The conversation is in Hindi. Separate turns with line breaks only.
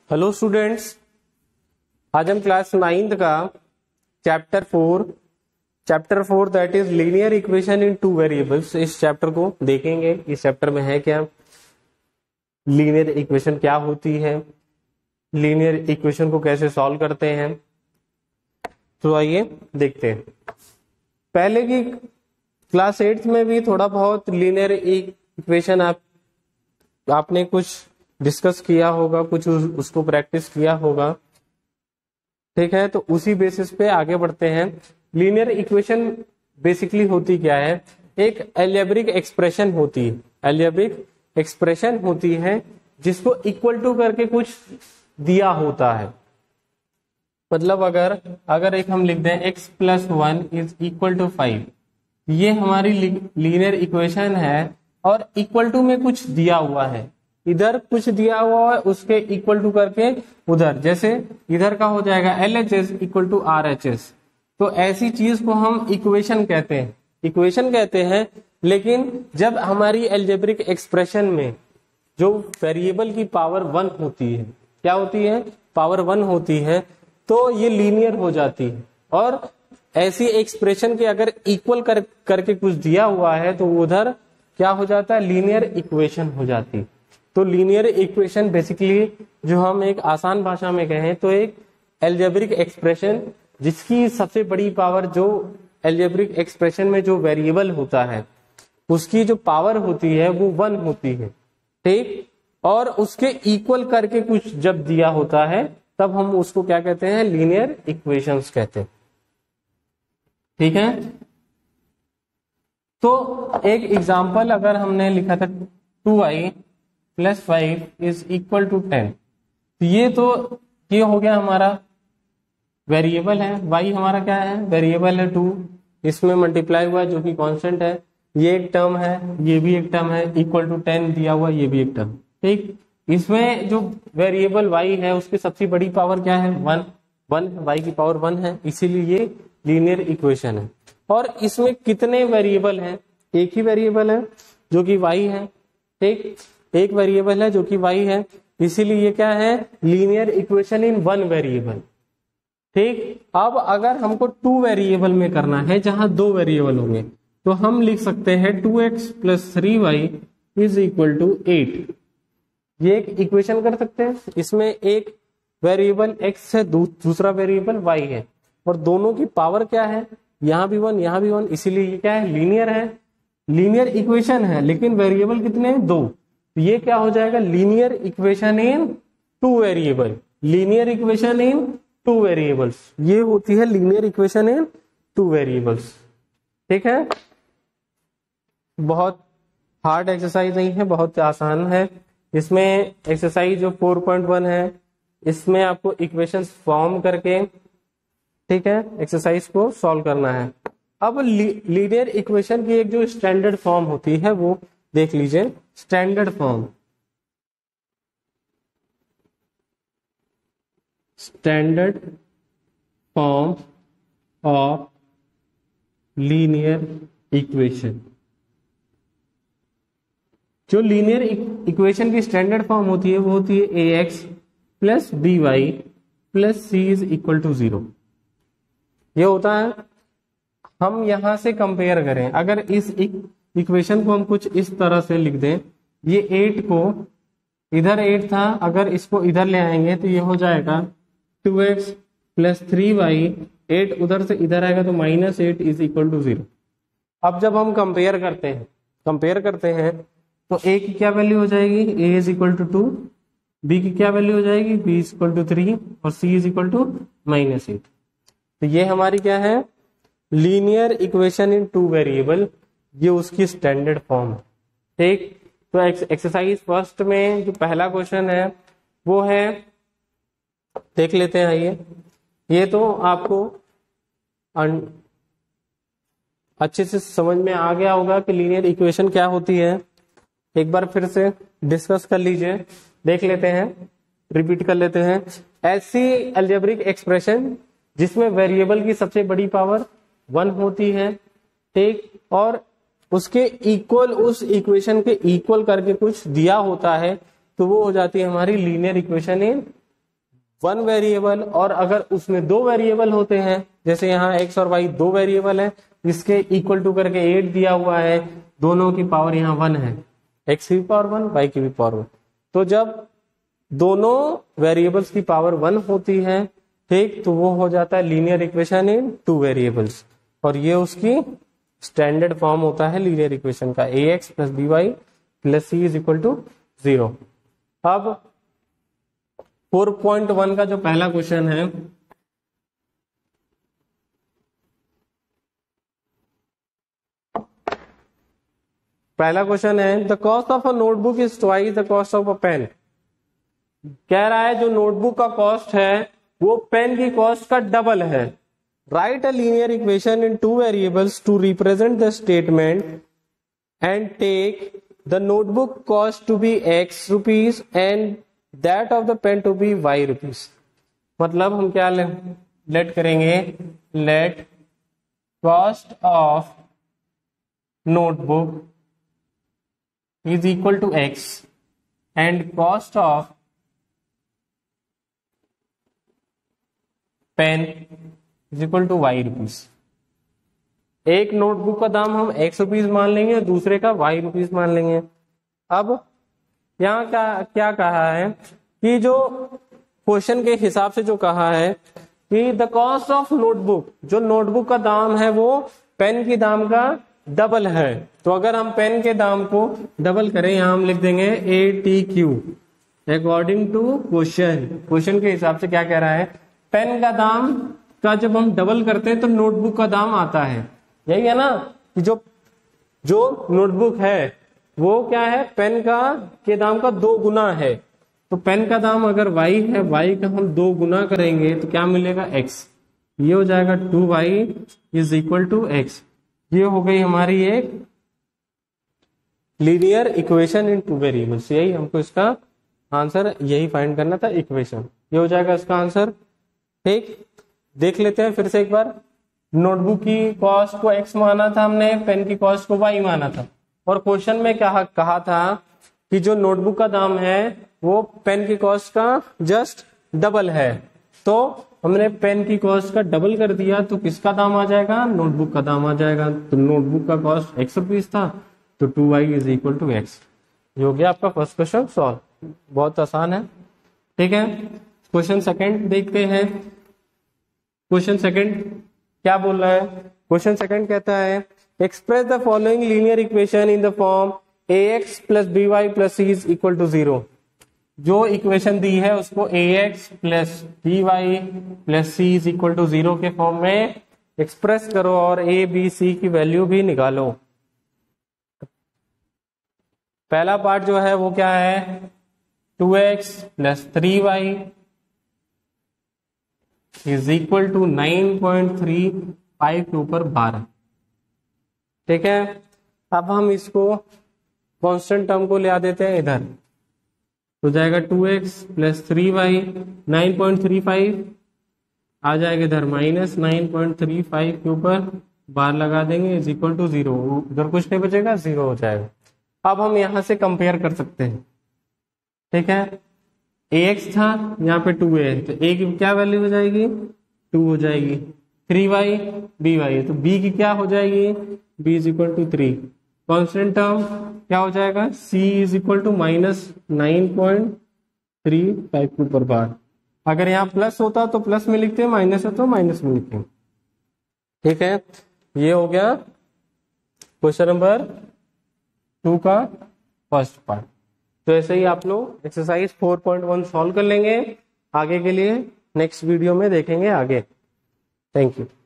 हेलो स्टूडेंट्स, आज हम क्लास 9th का chapter four that is linear equation in two variables, इस चैप्टर को देखेंगे। इस चैप्टर में है क्या, लीनियर इक्वेशन क्या होती है, लीनियर इक्वेशन को कैसे सॉल्व करते हैं। तो आइए देखते हैं। पहले की क्लास 8th में भी थोड़ा बहुत लीनियर इक्वेशन आपने कुछ डिस्कस किया होगा, कुछ उसको प्रैक्टिस किया होगा, ठीक है। तो उसी बेसिस पे आगे बढ़ते हैं। लीनियर इक्वेशन बेसिकली होती क्या है, एक अलजेब्रिक एक्सप्रेशन होती है, अलजेब्रिक एक्सप्रेशन होती है जिसको इक्वल टू करके कुछ दिया होता है। मतलब अगर एक हम लिख दें x + 1 इज इक्वल टू 5, ये हमारी लीनियर इक्वेशन है और इक्वल टू में कुछ दिया हुआ है, इधर कुछ दिया हुआ है उसके इक्वल टू करके उधर, जैसे इधर का हो जाएगा LHS इक्वल टू RHS। तो ऐसी चीज को हम इक्वेशन कहते हैं। लेकिन जब हमारी अलजेब्रिक एक्सप्रेशन में जो वेरिएबल की पावर 1 होती है, क्या होती है, पावर 1 होती है, तो ये लीनियर हो जाती है। और ऐसी एक्सप्रेशन के अगर इक्वल करके कुछ दिया हुआ है तो उधर क्या हो जाता है, लीनियर इक्वेशन हो जाती है। तो लीनियर इक्वेशन बेसिकली, जो हम एक आसान भाषा में कहें तो एक अलजेब्रिक एक्सप्रेशन जिसकी सबसे बड़ी पावर, जो अलजेब्रिक एक्सप्रेशन में जो वेरिएबल होता है उसकी जो पावर होती है वो 1 होती है, ठीक। और उसके इक्वल करके कुछ जब दिया होता है तब हम उसको क्या कहते हैं, लीनियर इक्वेशंस कहते हैं, ठीक है। तो एक एग्जांपल अगर हमने लिखा था 2i + 5 इज इक्वल टू 10, ये हो गया हमारा वेरिएबल है, y हमारा क्या है, वेरिएबल है 2, इसमें मल्टीप्लाई हुआ जो कि कांस्टेंट है, ये एक टर्म है, ये भी एक टर्म है, इक्वल टू 10 दिया हुआ, ये भी एक टर्म, ठीक। इसमें जो वेरिएबल y है उसकी सबसे बड़ी पावर क्या है, 1, y की पावर 1 है, इसीलिए ये लीनियर इक्वेशन है। और इसमें कितने वेरिएबल हैं, एक ही वेरिएबल है जो कि y है, ठीक, एक वेरिएबल है जो कि y है, इसीलिए ये क्या है, लीनियर इक्वेशन इन 1 वेरिएबल, ठीक। अब अगर हमको 2 वेरिएबल में करना है जहां 2 वेरिएबल होंगे तो हम लिख सकते हैं 2x + 3y is equal to 8। ये एक इक्वेशन कर सकते हैं। इसमें एक वेरिएबल x है, दूसरा वेरिएबल y है, और दोनों की पावर क्या है, यहां भी 1 यहां भी 1, इसीलिए ये क्या है, लीनियर है, लीनियर इक्वेशन है। लेकिन वेरिएबल कितने हैं, 2, तो ये क्या हो जाएगा, linear equation in 2 variable, linear equation in 2 variables, ये होती है लीनियर इक्वेशन इन 2 वेरिएबल्स, ठीक है। बहुत हार्ड एक्सरसाइज नहीं है, बहुत आसान है। इसमें एक्सरसाइज जो 4.1 है इसमें आपको इक्वेशंस फॉर्म करके, ठीक है, एक्सरसाइज को सॉल्व करना है। अब लीनियर इक्वेशन की एक जो स्टैंडर्ड फॉर्म होती है वो देख लीजिए। Standard form of linear equation, जो लीनियर इक्वेशन की स्टैंडर्ड फॉर्म होती है वो होती है ax + by + c is equal to 0। ये होता है, हम यहां से कंपेयर करें, अगर इस इक्वेशन को हम कुछ इस तरह से लिख दें, ये 8 को, इधर 8 था, अगर इसको इधर ले आएंगे तो ये हो जाएगा 2x + 3y, 8 उधर से इधर आएगा तो -8 इज इक्वल टू 0। अब जब हम कंपेयर करते हैं तो a की क्या वैल्यू हो जाएगी, a is equal to 2, b की क्या वैल्यू हो जाएगी, b इज इक्वल टू 3 और c इज इक्वल टू -8। तो ये हमारी क्या है, लीनियर इक्वेशन इन 2 वेरिएबल, ये उसकी स्टैंडर्ड फॉर्म है, ठीक। तो एक्सरसाइज फर्स्ट में जो पहला क्वेश्चन है वो है, देख लेते हैं। आइए, ये तो आपको अच्छे से समझ में आ गया होगा कि लीनियर इक्वेशन क्या होती है। एक बार फिर से डिस्कस कर लीजिए, देख लेते हैं, रिपीट कर लेते हैं। ऐसी अलजेब्रिक एक्सप्रेशन जिसमें वेरिएबल की सबसे बड़ी पावर 1 होती है, ठीक, और उसके इक्वल, उस इक्वेशन के इक्वल करके कुछ दिया होता है, तो वो हो जाती है हमारी linear equation in one variable, और अगर उसमें दो वेरिएबल होते हैं, जैसे यहाँ x और y दो वेरिएबल है, इसके इक्वल टू करके 8 दिया हुआ है, दोनों की पावर यहाँ 1 है, x की भी पावर 1, y की भी पावर 1। तो जब दोनों वेरिएबल्स की पावर 1 होती है, ठीक, तो वो हो जाता है linear equation in two variables, और ये उसकी स्टैंडर्ड फॉर्म होता है लीनियर इक्वेशन का, ax plus by plus c is equal to 0। अब 4.1 का जो पहला क्वेश्चन है, पहला क्वेश्चन है the cost of a notebook is twice the cost of a pen. कह रहा है जो नोटबुक का कॉस्ट है वो पेन की कॉस्ट का डबल है। Write a linear equation in two variables to represent the statement and take the notebook cost to be x rupees and that of the pen to be y rupees. मतलब हम क्या लेट करेंगे, let cost of notebook is equal to x and cost of pen is equal to y rupees. एक नोटबुक का दाम हम x रुपीज मान लेंगे और दूसरे का y रुपीज मान लेंगे। अब यहाँ क्या कहा है कि जो क्वेश्चन के हिसाब से जो कहा है कि द कॉस्ट ऑफ नोटबुक, जो नोटबुक का दाम है वो पेन के दाम का डबल है। तो अगर हम पेन के दाम को डबल करें, यहां हम लिख देंगे ATQ according to question. Question के हिसाब से क्या कह रहा है, पेन का दाम का जब हम डबल करते हैं तो नोटबुक का दाम आता है। यही है ना कि जो नोटबुक है वो क्या है, पेन के दाम का 2 गुना है। तो पेन का दाम अगर y है, y का हम 2 गुना करेंगे तो क्या मिलेगा, x। ये हो जाएगा 2y is equal to x। ये हो गई हमारी एक linear equation in two variables. यही हमको इसका आंसर यही फाइंड करना था, इक्वेशन। ये हो जाएगा इसका आंसर। ठीक, देख लेते हैं फिर से एक बार। नोटबुक की कॉस्ट को x माना था हमने, पेन की कॉस्ट को y माना था, और क्वेश्चन में कहा था कि जो नोटबुक का दाम है वो पेन की कॉस्ट का जस्ट डबल है। तो हमने पेन की कॉस्ट का डबल कर दिया तो किसका दाम आ जाएगा, नोटबुक का दाम आ जाएगा। तो नोटबुक का कॉस्ट x रुपीज था, तो 2y is equal to x। ये हो गया आपका फर्स्ट क्वेश्चन सॉल्व। बहुत आसान है, ठीक है। क्वेश्चन सेकंड देखते हैं। क्वेश्चन सेकंड क्या बोल रहा है, क्वेश्चन सेकंड कहता है express the following linear equation in the form ax plus by plus c is equal to 0। जो इक्वेशन दी है उसको ax plus by plus c is equal to 0 के फॉर्म में एक्सप्रेस करो और a b c की वैल्यू भी निकालो। पहला पार्ट जो है वो क्या है, 2x plus 3y is equal to 9.35 के ऊपर 12। ठीक है, अब हम इसको कांस्टेंट टर्म को ले आ देते हैं इधर, तो जाएगा 2x प्लस 3y 9.35 आ जाएगा इधर माइनस 9.35 के ऊपर बार लगा देंगे इज इक्वल टू 0। उधर कुछ नहीं बचेगा, 0 हो जाएगा। अब हम यहां से कंपेयर कर सकते हैं। ठीक है, ax था, यहाँ पे 2a है, तो a की क्या वैल्यू हो जाएगी, 2 हो जाएगी। 3y by है, तो b की क्या हो जाएगी, b is equal to 3। Constant term क्या हो जाएगा, c is equal to minus 9.35 के ऊपर बार। अगर यहाँ प्लस होता तो प्लस में लिखते हैं, माइनस है तो माइनस में लिखते हैं। ठीक है, ये हो गया क्वेश्चन नंबर 2 का फर्स्ट पार्ट। तो ऐसे ही आप लोग एक्सरसाइज 4.1 सॉल्व कर लेंगे। आगे के लिए नेक्स्ट वीडियो में देखेंगे आगे। Thank you.